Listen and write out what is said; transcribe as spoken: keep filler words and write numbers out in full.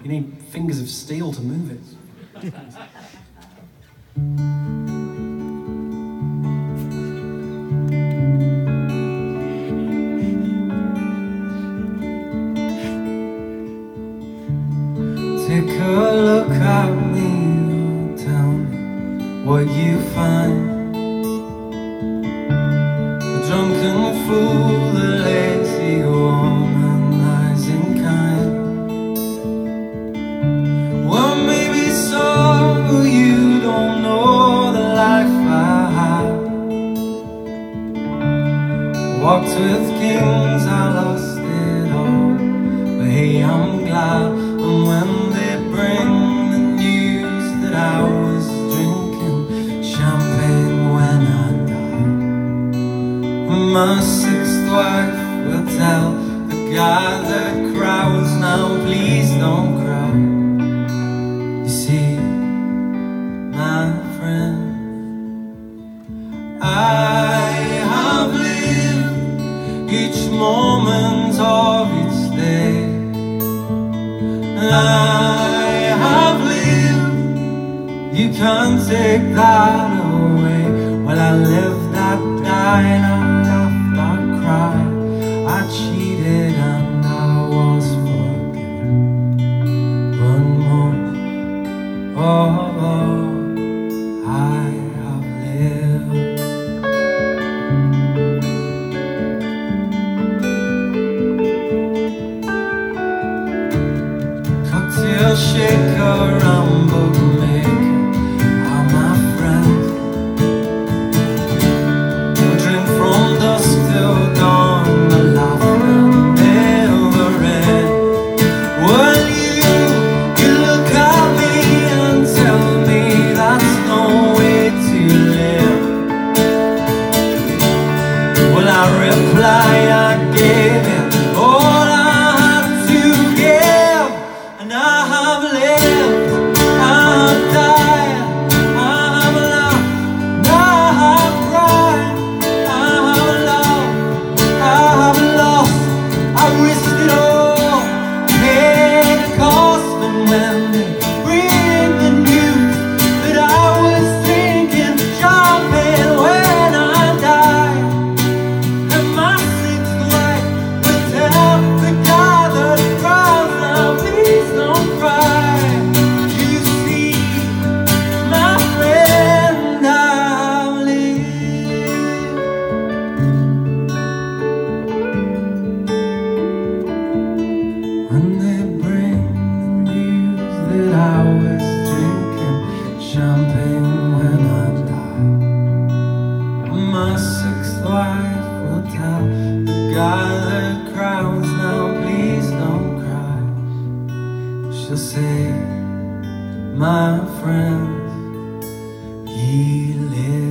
You need fingers of steel to move it. Take a look at me, tell me what you find. The drunken fool, the lazy womanizing kind. Well, maybe so, you don't know the life I had. Walked with kings, I lost it all, but hey, I'm glad. And when they bring the news that I was drinking champagne when I died, my sixth wife will tell the guy that cries, now please don't cry. You see, my friend, I have lived each moment of each day. I have lived, you can't take that away. Well, I lived, I died, I laughed, I cried, I cheated and I was forgiven. But most of all, I have lived. Cocktail shaker, ramble maker are my friends. We drink from dusk till dawn, the laughter never ends. Well, you, you look at me and tell me that's no way to live. Well, I reply, I gave it all I had to give. And I have lived, I have died, I have laughed, and I have cried, I have loved, I have lost, I risked it all, paid the cost. And when they bring the news that I was drinking champagne when I died, and my sixth wife will tell the guy that cries, now please don't cry. You see, my friend, I've lived. When they bring the news that I was drinking champagne when I died, my sixth wife will tell the guy that cries, now please don't cry. She'll say, my friend, he lives.